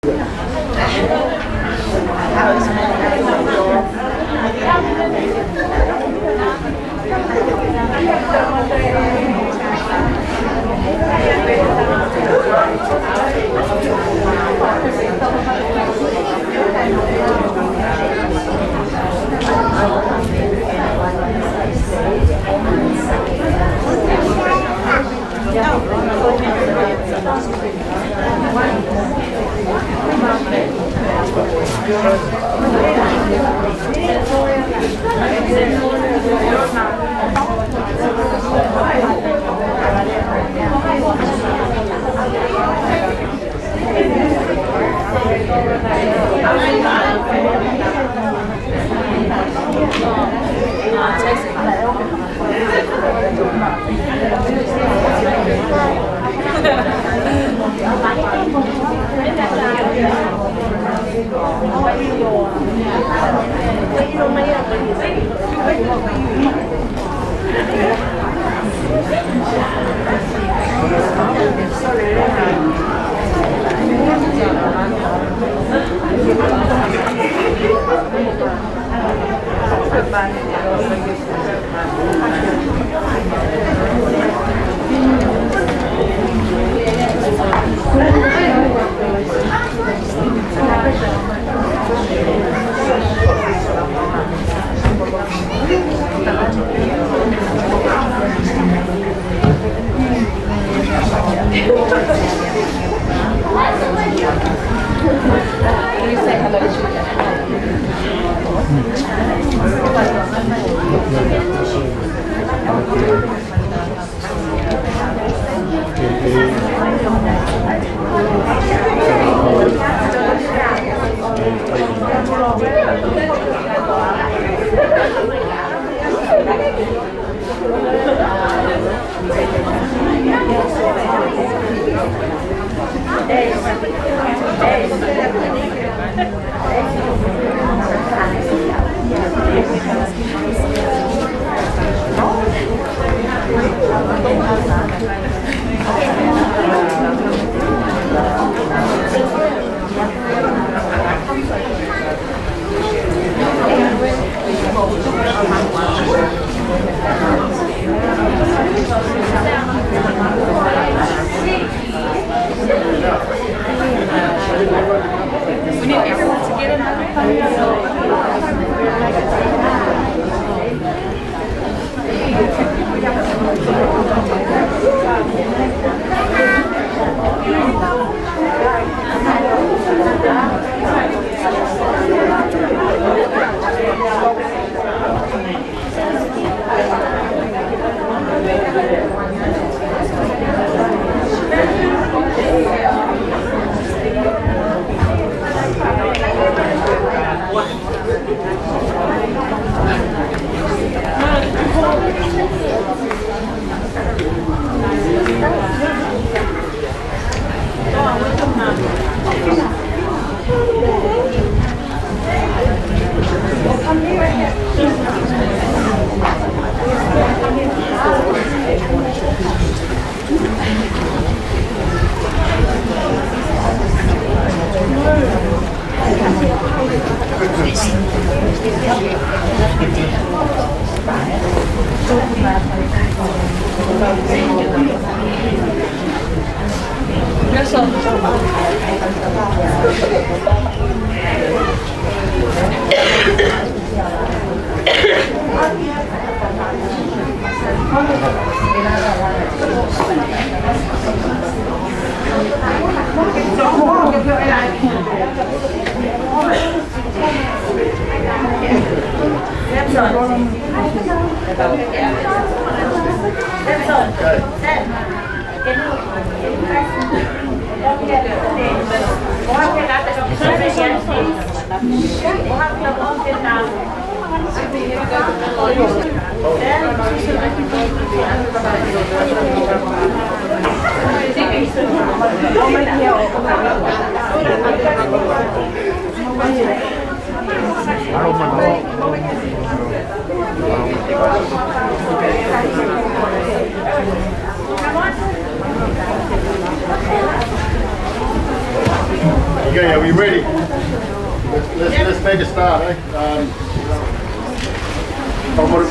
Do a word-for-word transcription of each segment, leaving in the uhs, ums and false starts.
이게 Okay, we ready? Let's, let's, let's make a start, eh? Um, um, we're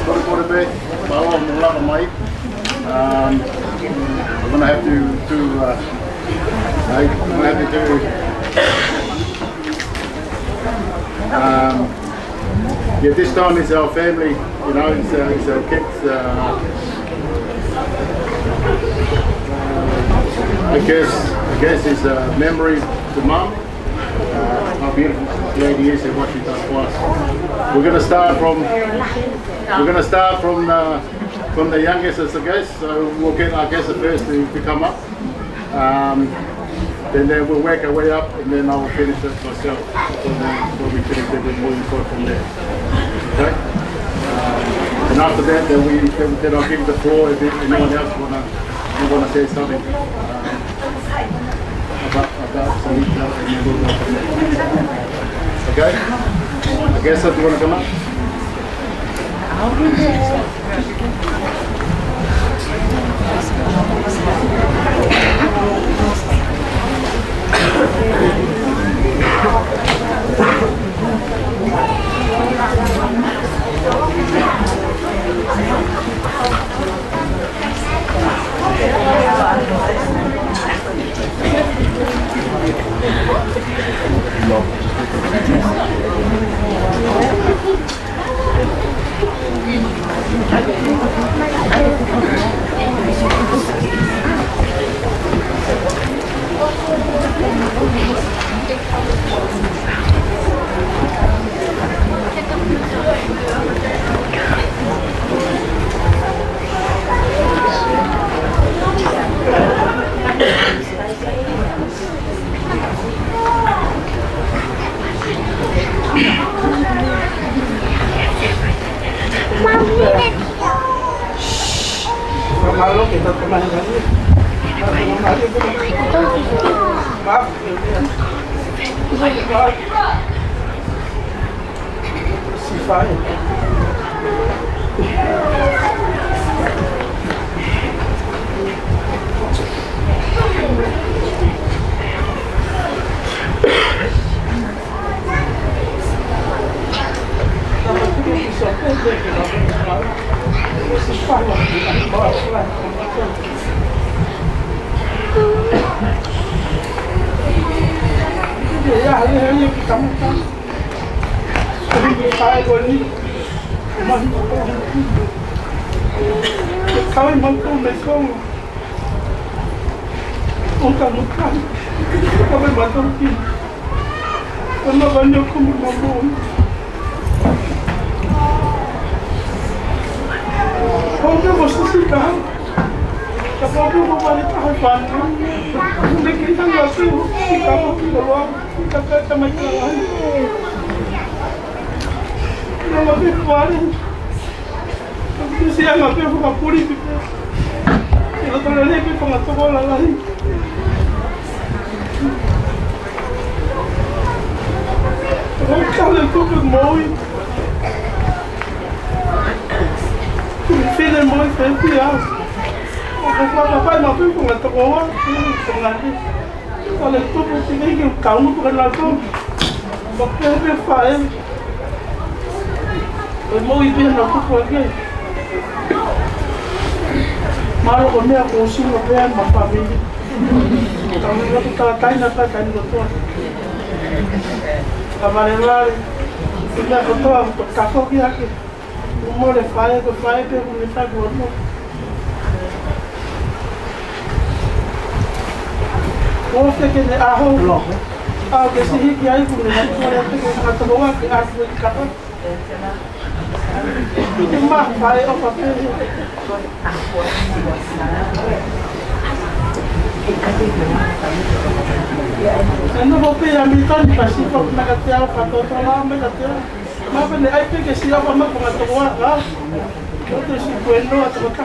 gonna have to do, uh, we're gonna have to do, um, yeah, this time it's our family, you know, it's, uh, it's our kids, uh, I guess, I guess it's a memory to Mum, uh, how beautiful the lady is and what she does for us. We're gonna start from, we're gonna start from the, from the youngest as the guest, so we'll get our guest first to, to come up. Um, then, then we'll work our way up, and then I'll finish it myself. So then when we finish it, we'll move forward from there. Okay? Um, and after that, then we then, then I'll give the floor if anyone else wanna wanna say something um, about about some detail, and then we'll go from there. Okay? I guess if you wanna come up. Malo con mea con su lo vean ma famiglia. También lo que está caída está caído todo. La marinare, ya con todo el café que aquí, un mole falla que falla que un está gordo. ¿Cómo se que de ajo blanco? Ah, que sí que hay con el mole que está todo aquí hace el café. Más falla o papel. Ano mo pia miton pasi pag nagatia patotola me gatia. Ma pene ai pe que si ako ma ko ngatowa ka. Ito si bueno at baka.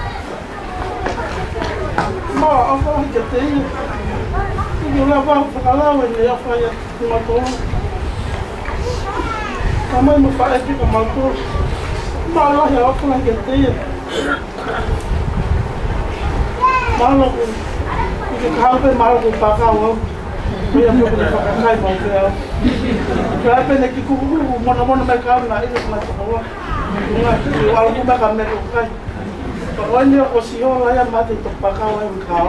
Ma ako gete. Ni la ba pakala we ni afa ya mato. Kama mo pa ai pe ka mato. Ma la ya ako la gete. Malo ko. Ke kau pe malo ko pakao. Kaya mo ko nakakay mo kaya. Kaya pa nakikukuha mo na mo na may kaam na ito na tuwa. Nga, iwala mo ba kami ko kay. Pagwan niyo ko siyo ay mati to pakaw ang kaam.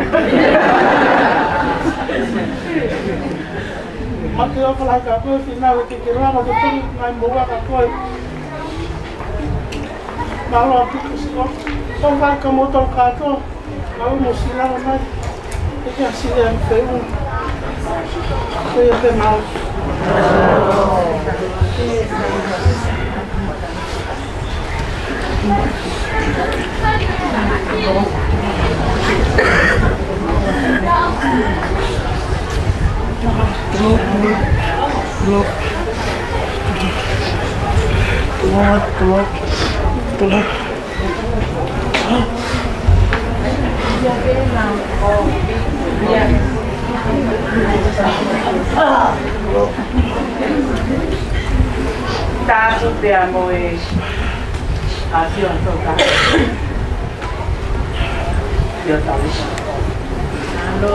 Mati ako lang ka ko sinaw kikira mo to ngai mo ka ko. Malo ako ko. Kung ka ka motor ka to. Ako mo sila na. Kaya sila ang peo. Kaya pe mal. Look. What? Look. Look. Tato te amo e así on toca. Yo también. No.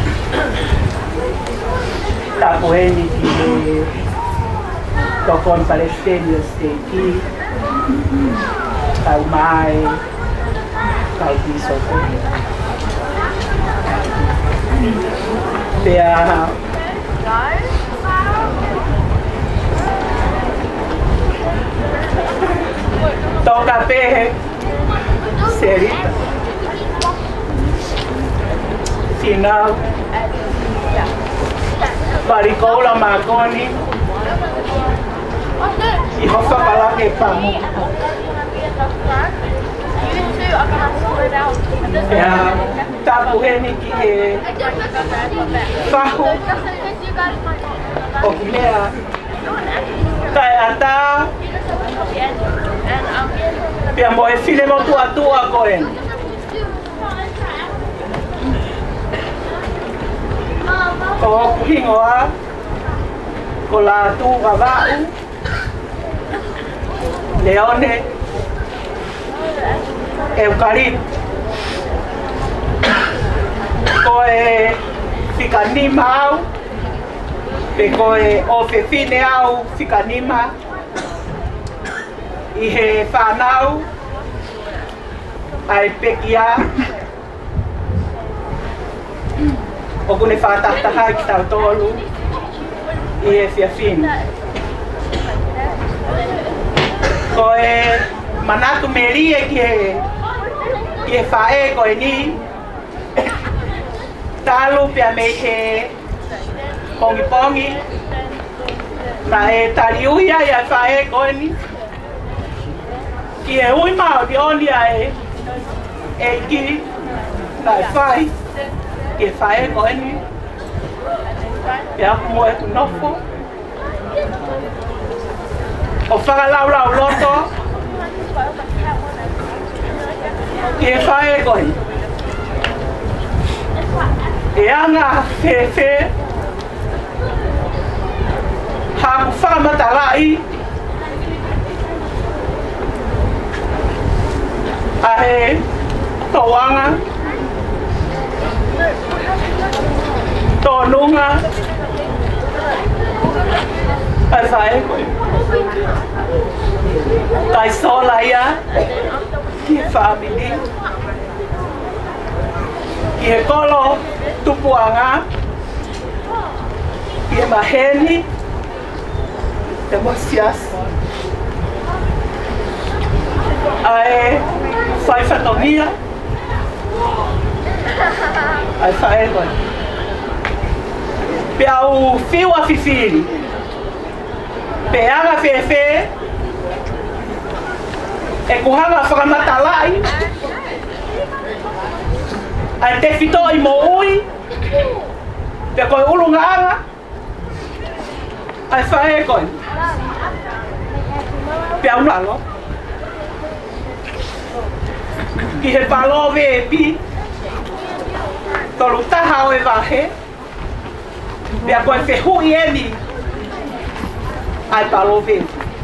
Tapo eni que tocó en Palestina este aquí. Tau mai. Tau piso. Pea toca peje serita final baricola maconi y hofa para que pamo ya tapu heni ki fahu okimea kai ata pia mo e file mo tua tua koen ko kuhingoa ko la tu gavau leone eucalypto ko e fikanima au pe ko e ofefine au fikanima i he whanau ai pekia o kune whātahtaha ki tau tolu i he whiawhine. Ko e manatu me rie ki he ki he whae ko e ni talu pia me he pongi pongi na e tariuia i a whae ko e ni ki e ui mao di oni ai e ki na e whai ki e whae ko e ni e aku mo e ku nofo o whakalau lau loto ki e whae ko e e anga whewhe haku whakamatalai ahe toanga tonunga ai vai tai sola ia ki family ki he kolo tupuanga ki he maheni te mosias ai fai fatonia ai fai ego pe au fiu a fifiri pe aga fefe e kuhanga whakamatalai ai te fito i mo ui pe koe ulunga anga ai fai ego pe au lalo ki he palo ve pi tolu taha o e wahe pia koe whehui e mi ai palo ve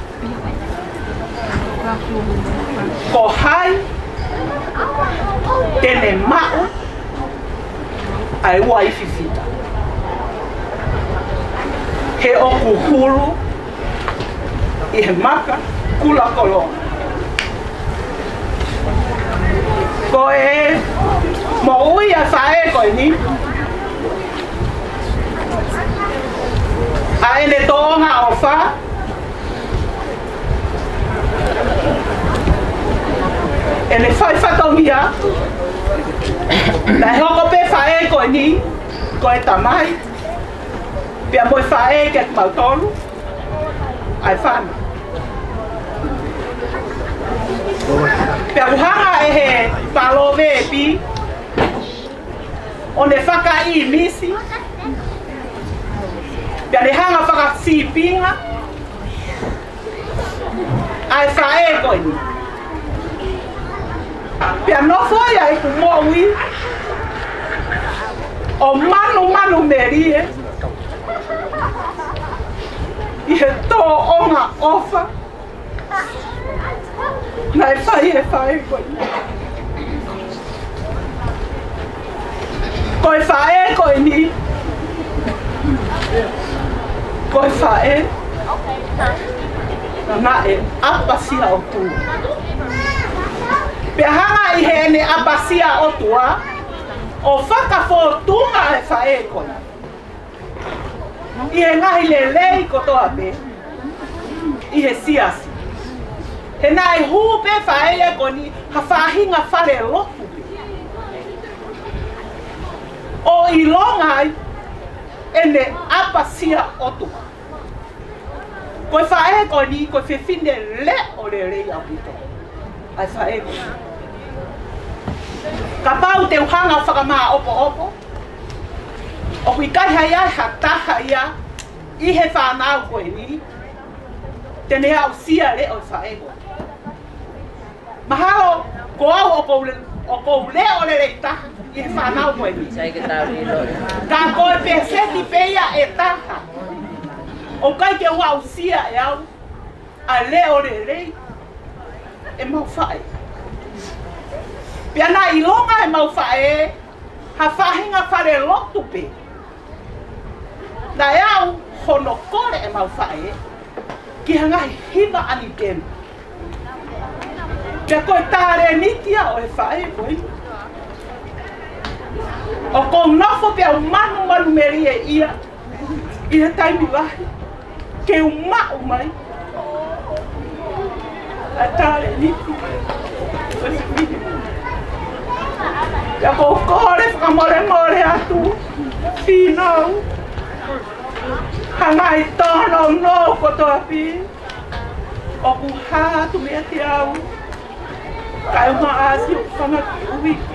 ko hai tene mao ai ua i fifita he o kuhulu i he maka kula kolonga. Ko e mo ui a whae koe ni a ene tōnga o wha ene whai whatongia na hoko pe whae koe ni koe tamai pia moi whae ke mautolu ai whana pia uhanga e he palove e pi o ne whaka i misi pia ne hanga whaka sipinga ai whae koe ni pia no foi ai ku mowi o manu manu merie i he tō onga ofa na e whai e whai koe koe whae koe ni koe whae na e apasia o tū pia hanga i he ne apasia o tua o whakawhotunga e whae koe i he ngahi le lei kotoa pe i he siasi he nai hupe whae e koni ha whahinga whare lopu o i longai e ne apasia o tua koe whae koni koe whiwhine le o le rei au pito ai whae koni ka pau te uhanga whakamaa opo opo o kui kai hai ai ha taha ia i he whanau koe ni tene au sia le o whae koni mahalo ko au o kou le o kou le o le le taha i he whanau koe ni ka koe pe seti peia e taha o kai ke ua au sia e au a le o le rei e mau whae pia na i longa e mau whae ha whahinga whare lotu pe na e au hono kore e mau whae ki hanga hiva ani tenu pia koe tāre nitia o e whae koe o kou nofo pia umanu manu meri e ia i he taimi wahi ke umau mai a tāre nitia o se mini ya ko kore whakamore more atu whinau hangai tono no kotoa pi o ku hatu mea te au kai uma asi o whanaki uiki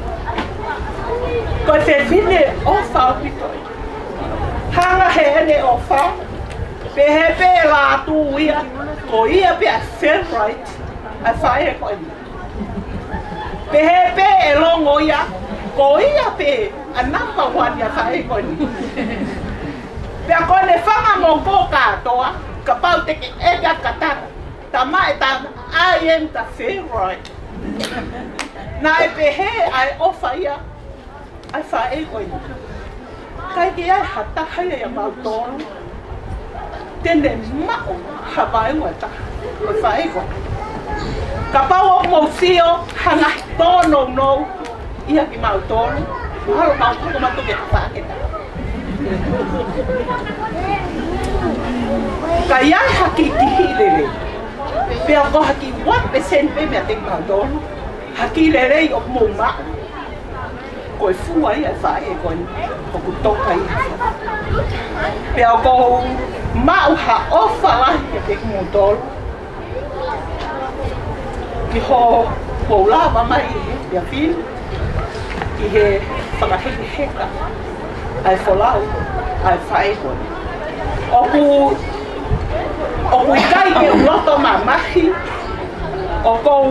ko te whine o whao pitoi hanga he ene o whao pe he pe la tu ia ko ia pe a fair right a whae ko eni pe he pe e longo ia ko ia pe a number one ia whae ko eni pe a kone whanga mongo katoa ka pau te ke ega katara ta mai ta I am the favorite na e pe he ai ofa ia ai whae ko eni kai ki ai hata hai ia mau tono tene mao hawae wata o whae ko ka pau o mōsio hanga tono no ia ki mau tono mahalo mau tuko matu ke whaaketa ka iai haki ki hilele pia ko haki one percent pe mea te mau tono haki lele o mō mao ko e fua ia e whae e koe o ku toka ia pia ko mau ha ofa lahi e te mō tono ki ho poulava mai ia fin ki he whakahiki heka ai wholau ai whae koe o ku o ku i kai ke uloto ma mahi o kou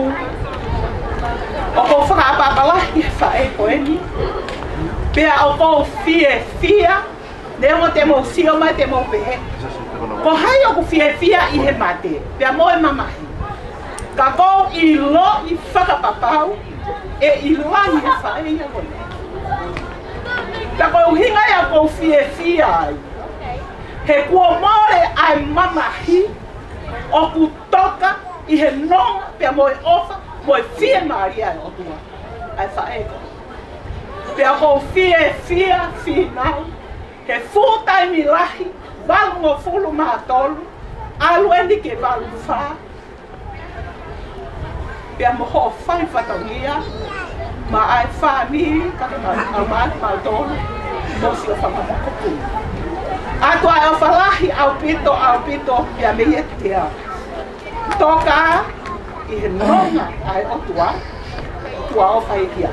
o kou whakaapapalahi e whae koe ni pia o kou fie fia ne mo te mo sio mai te mo pehe ko hai o ku fie fia i he mate pia mo e mamahi ka kou i lo i whakapapau e i langi e whae ia koe ka kou hinga ia kou fie fia ai He kua more ai mamahi o ku toka i he nonga pia moe ofa moe fie maria e o tua. Ai whaeko. Pia ko fie fia fi nau. He futai mi lahi, walu ngo fulu maha tolu, alu endi ke walu wha. Pia mo ho whai whatangia, ma ai wha mi, kake ma au maati ma tolu, mo si o whamamoko pū. Ato ai o whalahi au pito, au pito, pia me e tea. Toka i he nonga ai o tua, tua o whai kia.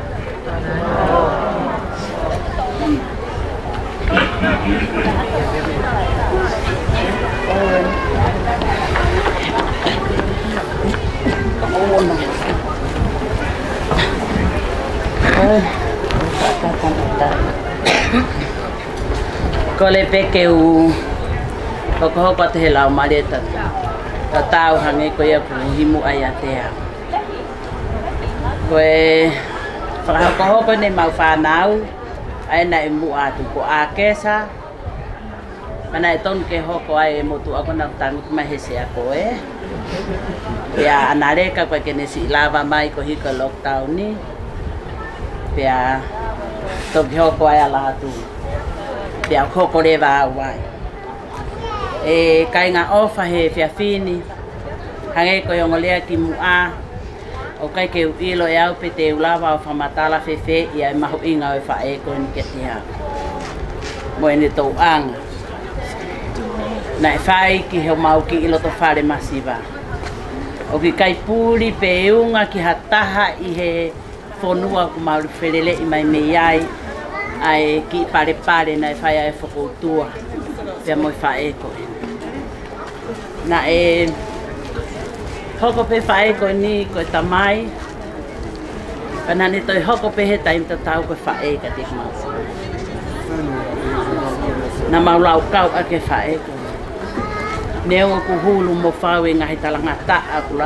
Ko le peke u hoko hoko te he lau mareta ta tau hange ko ia pu himu ai atea. Ko e whakahoko hoko ne mau whanau ai na e mu atu ko a kesa mana e tonu ke hoko ai e motu ako na tangu kuma hese ako e pia anareka kwa kene si lava mai ko hika lockdown ni pia toki hoko ai ala hatu pia hoko rewa awai e kai ngā ofa he fia fini hange ko yongolea ki mu a o kai ke ilo e au pe te ulawa o whamatala whewhe i ai mahu inga o whae ko ni ke te hau. Mo e ne tau anga. Na e whai ki heo mau ki ilo to whare masiwa. O ki kai pūri pe unga ki hataha i he whonua ku mauru wherele i mai mei ai ai ki pare pare na e whai ai whakoutua pia mo i whae ko e. Na e hoko pe whae ko ni ko tamai. Panani toi hoko pe he taim ta tau ko whae ka te mau. Na maulau kau a ke whae ko. Neo ku hulu mo whawe ngahi talanga ta a